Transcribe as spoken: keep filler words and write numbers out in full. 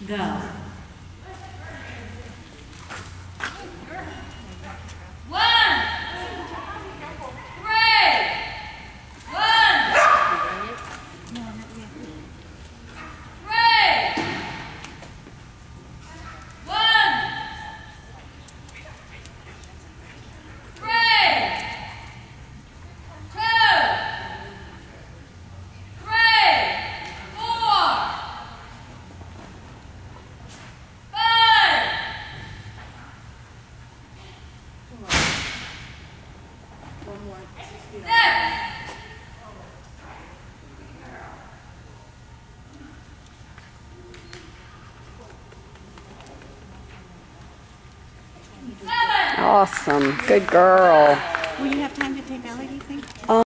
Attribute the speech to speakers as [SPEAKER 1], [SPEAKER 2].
[SPEAKER 1] Go.
[SPEAKER 2] Awesome. Good girl.
[SPEAKER 3] Will you have time to take Ellie, do you think?